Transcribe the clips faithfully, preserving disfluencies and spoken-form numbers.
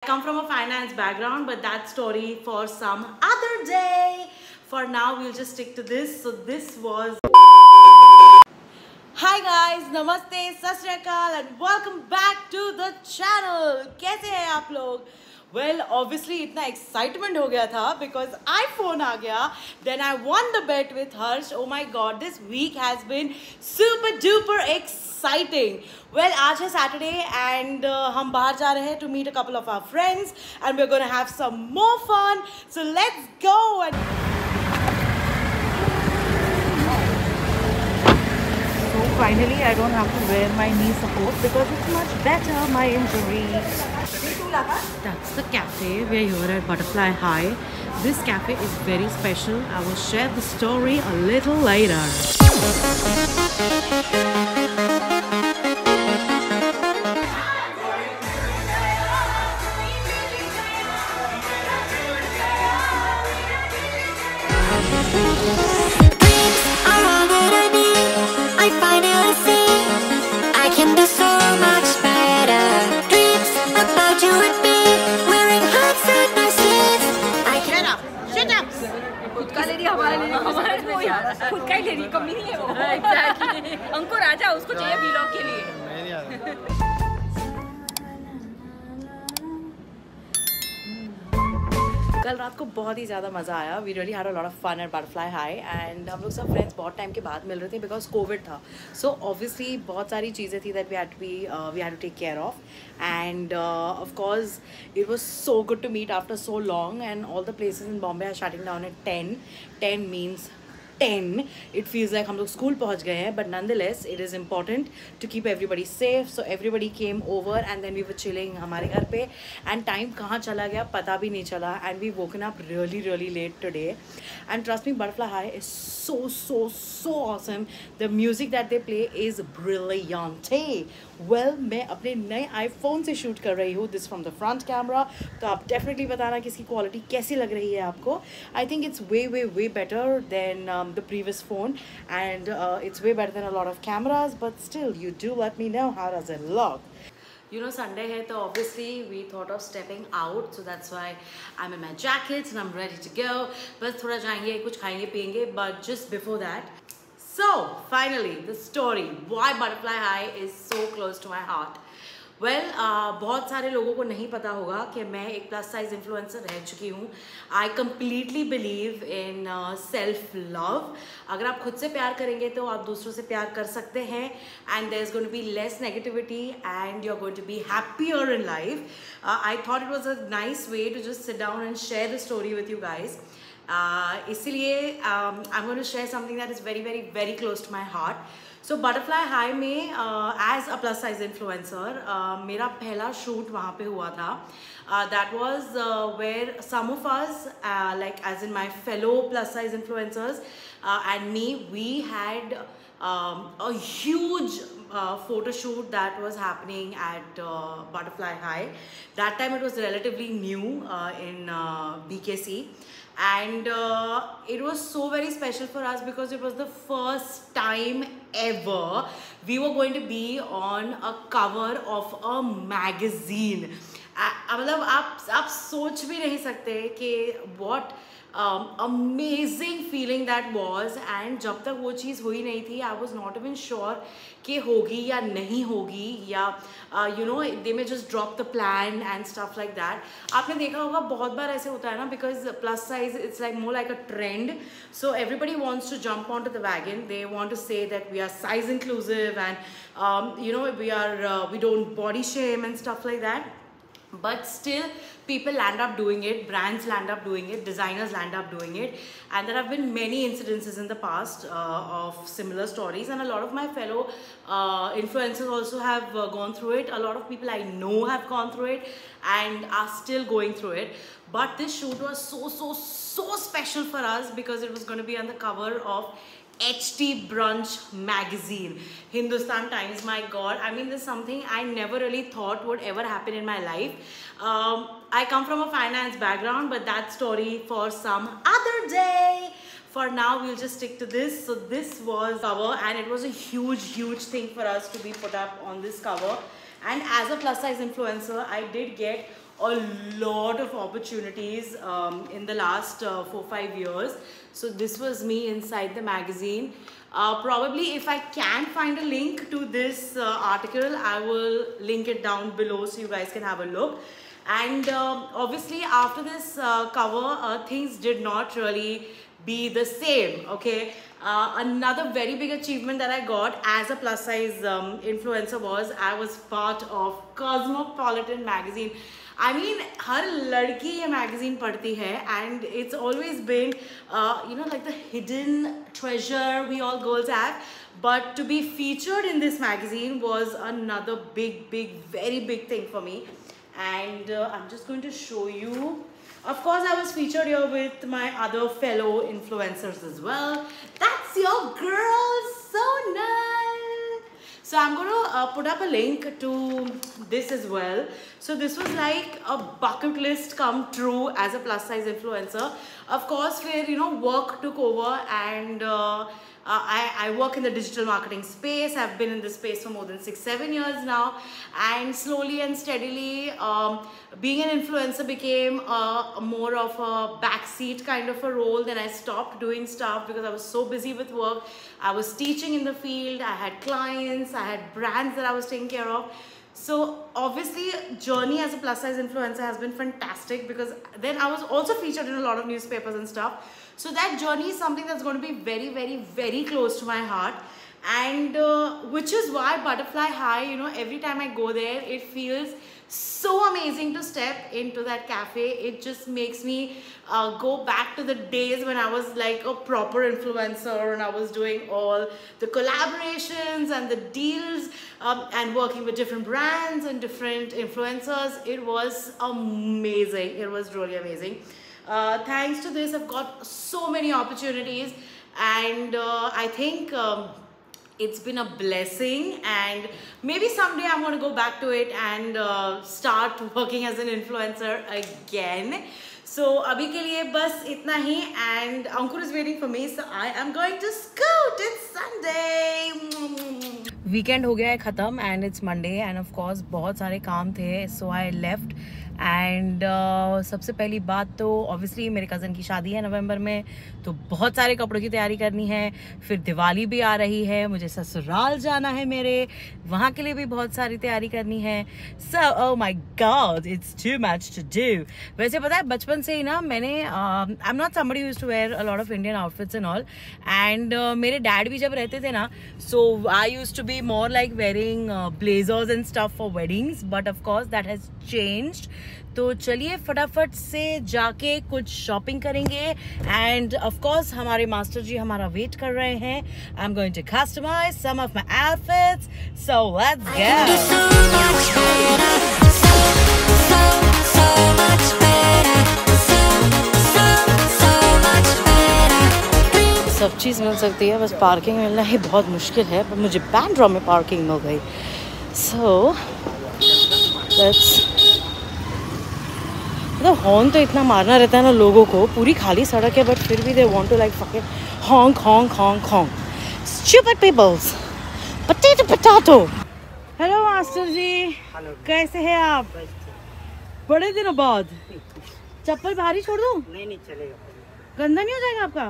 come from a finance background, but that story for some other day. For now, we'll just stick to this. So this was... Hi guys, Namaste, Sat Sri Akal and welcome back to the channel. कैसे हैं आप लोग? Well, obviously इतना excitement हो गया था because iPhone आ गया. Then I won the bet with Harsh. Oh my God, this week has been super duper exciting. Well, आज है Saturday and uh, हम बाहर जा रहे हैं to meet a couple of our friends and we're going to have some more fun. So let's go and... Finally, I don't have to wear my knee support because it's much better, my injury. That's the cafe. We're here at Butterfly High. This cafe is very special. I will share the story a little later. खुद का ही ले रही, कमी नहीं है वो। Exactly. अंकुर आजा, उसको चाहिए व्लॉग के लिए। कल रात को बहुत ही ज़्यादा मज़ा आया. We really had a lot of fun at Butterfly High and हम लोग सब फ्रेंड्स बहुत टाइम के बाद मिल रहे थे बिकॉज कोविड था. सो ऑब्वियसली बहुत सारी चीज़ें थी that we had to be we had to take care of and of course it was so good to meet after so long and all the places in Bombay are shutting down at ten. Ten means ten. It feels like हम लोग school पहुँच गए हैं, but nonetheless it is important to keep everybody safe. So everybody came over and then we were chilling हमारे घर पे and time कहाँ चला गया पता भी नहीं चला and we woken up really really late today and trust me, Butterfly High is so so so awesome. The music that they play is brilliant. Well, मैं अपने नए iPhone से शूट कर रही हूँ this from the front camera. तो आप definitely बताना कि इसकी quality कैसी लग रही है आपको. I think it's way way way better than um, the previous phone and uh, it's way better than a lot of cameras, but still you do let me know how does it look. You know, Sunday hai, so obviously we thought of stepping out, so that's why I'm in my jackets and I'm ready to go. Bas thoda jayenge, kuch khayenge piyenge, but just before that. So finally the story why Butterfly High is so close to my heart. Well well, uh, बहुत सारे लोगों को नहीं पता होगा कि मैं एक प्लस साइज इन्फ्लुएंसर रह चुकी हूँ. I completely believe in self love. अगर आप खुद से प्यार करेंगे तो आप दूसरों से प्यार कर सकते हैं and there is going to be less negativity and you are going to be happier in life. I thought it was a nice way to just sit down and share the story with you guys. इसीलिए I am going to share something that is very very very close to my heart. So Butterfly High में as a plus size influencer मेरा पहला shoot वहाँ पे हुआ था. That was where some of us like as in my fellow plus size influencers and me we had a huge uh, photo shoot that was happening at uh, Butterfly High. That time it was relatively new uh, in uh, B K C and uh, it was so very special for us because it was the first time ever we were going to be on a cover of a magazine. मतलब आप आप सोच भी नहीं सकते कि what Um, amazing feeling that was. And जब तक वो चीज़ हुई नहीं थी I was not even sure कि होगी या नहीं होगी या you know they may just drop the plan and stuff like that. आपने देखा होगा बहुत बार ऐसे होता है ना because plus size it's like more like a trend. So everybody wants to jump onto the wagon. They want to say that we are size inclusive and um, you know we are uh, we don't body shame and stuff like that. But still people land up doing it, brands land up doing it, designers land up doing it, and there have been many incidences in the past uh, of similar stories, and a lot of my fellow uh, influencers also have uh, gone through it. A lot of people I know have gone through it and are still going through it. But this shoot was so so so special for us because it was going to be on the cover of H T Brunch magazine. Hindustan Times, my God. I mean, this is something I never really thought would ever happen in my life. Um, I come from a finance background, but that story for some other day. For now, we'll just stick to this. So this was cover and it was a huge, huge thing for us to be put up on this cover. And as a plus size influencer, I did get a lot of opportunities um, in the last uh, four five years. So this was me inside the magazine. Uh, probably if I can find a link to this uh, article, I will link it down below so you guys can have a look. And um, obviously after this uh, cover, uh, things did not really be the same. Okay, uh, another very big achievement that I got as a plus size um, influencer was I was part of Cosmopolitan magazine. I mean, हर लड़की ये magazine पढ़ती है, and it's always been, uh, you know, like the hidden treasure we all girls have. But to be featured in this magazine was another big, big, very big thing for me. And uh, I'm just going to show you. Of course, I was featured here with my other fellow influencers as well. That's your girl, Sonal. So I'm going to uh, put up a link to this as well. So this was like a bucket list come true as a plus size influencer. Of course, where, you know, work took over, and uh, Uh, I, I work in the digital marketing space. I've been in this space for more than six, seven years now. And slowly and steadily, um, being an influencer became uh, more of a backseat kind of a role. Then I stopped doing stuff because I was so busy with work. I was teaching in the field. I had clients. I had brands that I was taking care of. So obviously, journey as a plus size influencer has been fantastic, because then I was also featured in a lot of newspapers and stuff. So that journey is something that's going to be very, very, very close to my heart. And uh, which is why Butterfly High, you know, every time I go there, it feels so amazing to step into that cafe. It just makes me uh, go back to the days when I was like a proper influencer, and I was doing all the collaborations and the deals um, and working with different brands and different influencers. It was amazing. It was really amazing. Uh, thanks to this, I've got so many opportunities, and uh, I think um, it's been a blessing, and maybe someday I'm going to go back to it and uh, start working as an influencer again. So abhi ke liye bas itna hi, and Ankur is waiting for me, so I am going to scoot. It's Sunday. Weekend हो गया है ख़त्म, and it's Monday, and of course बहुत सारे काम थे, so I left. And uh, सबसे पहली बात तो ऑब्वियसली मेरे कज़न की शादी है नवंबर में, तो बहुत सारे कपड़ों की तैयारी करनी है. फिर दिवाली भी आ रही है, मुझे ससुराल जाना है मेरे, वहाँ के लिए भी बहुत सारी तैयारी करनी है. So oh my god, it's too much to do. वैसे पता है, बचपन से ही ना मैंने, I am not somebody used to wear a lot of Indian outfits and all, and मेरे डैड भी जब रहते थे ना, so I used to be more like wearing blazers and stuff for weddings, but of course that has changed. तो चलिए फटाफट से जाके कुछ शॉपिंग करेंगे, एंड ऑफ कोर्स हमारे मास्टर जी हमारा वेट कर रहे हैं. I am going to customize some of my outfits, so let's go. सब चीज़ मिल सकती है, बस पार्किंग मिलना ही बहुत मुश्किल है, पर मुझे बैंड्रा में पार्किंग मिल गई. सो लेट्स, मतलब हॉर्न तो इतना मारना रहता है ना लोगों को, पूरी खाली सड़क है, बट फिर भी they want to like fucking honk honk honk honk. Stupid peoples. Potato potato. Hello master ji, कैसे हैं आप? बड़े दिनों बाद. चप्पल बाहर ही छोड़ दूं? नहीं नहीं चलेगा. गंदा नहीं हो जाएगा आपका?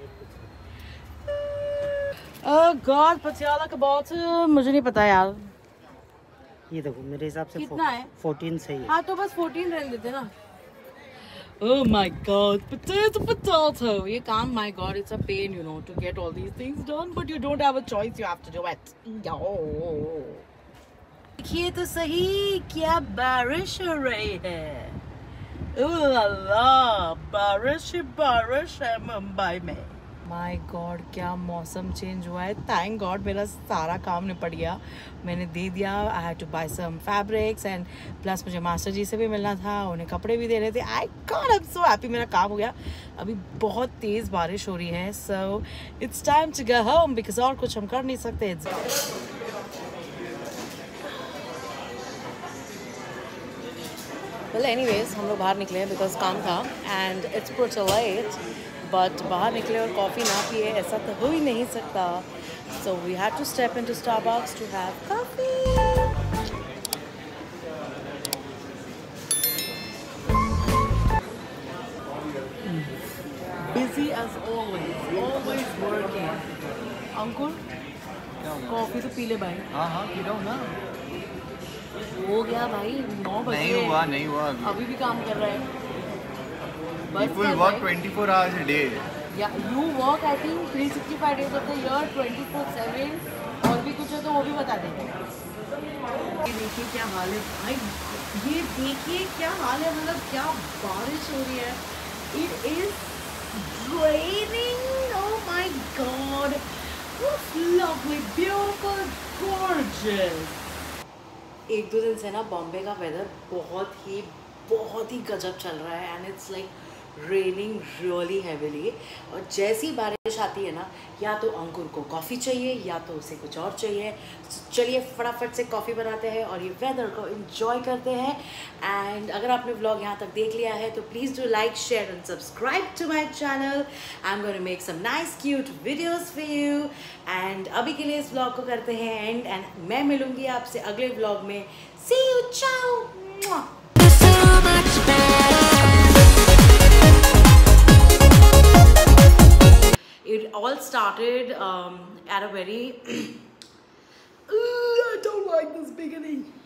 ओह गॉड, पटियाला का बहुत, मुझे नहीं पता यार. ये देखो मेरे हिसाब से कितना है? फोर्टीन सही है. हाँ तो बस फोर्टीन रहने देते ना. Oh my god, potato potato. ये काम, my god, it's a pain, you know, to get all these things done, but you don't have a choice, you have to do it. देखिए तो सही, क्या बारिश हो रही है. ओह ला ला, बारिश ही बारिश है मुंबई में. माय गॉड, क्या मौसम चेंज हुआ है. थैंक गॉड मेरा सारा काम निपट गया, मैंने दे दिया. I had to buy some fabrics, and plus मुझे मास्टर जी से भी मिलना था, उन्हें कपड़े भी देने थे. I god, I am so happy, मेरा काम हो गया. अभी बहुत तेज़ बारिश हो रही है, so it's time to go home, because और कुछ हम कर नहीं सकते. वेल एनीवेज, हम लोग बाहर निकले हैं बिकॉज काम था, and it's pretty late, but बाहर निकले और कॉफ़ी ना पिए ऐसा तो हो ही नहीं सकता. So we had to step into Starbucks to have coffee. busy as always, always working. Ankur, coffee तो पी ले भाई. हाँ हाँ पी रहा हूँ ना. हो गया भाई, नौ बजे. नहीं हुआ नहीं हुआ अभी. अभी भी काम कर रहा है. People work twenty-four hours a day. Yeah, you work I think three sixty-five days of the year, twenty-four seven. और भी कुछ है तो वो भी बता देंगे. ये देखिए क्या हाल है भाई. ये देखिए क्या हाल है, मतलब क्या बारिश हो रही है. It is raining. Oh my God. It's lovely, beautiful, gorgeous. एक दो दिन से ना बॉम्बे का वेदर बहुत ही बहुत ही गजब चल रहा है and it's like raining really heavily. और जैसी बारिश आती है ना, या तो अंकुर को कॉफ़ी चाहिए या तो उसे कुछ और चाहिए. चलिए फटाफट से कॉफ़ी बनाते हैं और ये वेदर को एंजॉय करते हैं. एंड अगर आपने व्लॉग यहाँ तक देख लिया है तो please do like share and subscribe to my channel. I am going to make some nice cute videos for you. And अभी के लिए इस व्लॉग को करते हैं एंड एंड मैं मिलूँगी आपसे अगले व्लॉग में. See you, ciao. It all started um, at a very I don't like this beginning.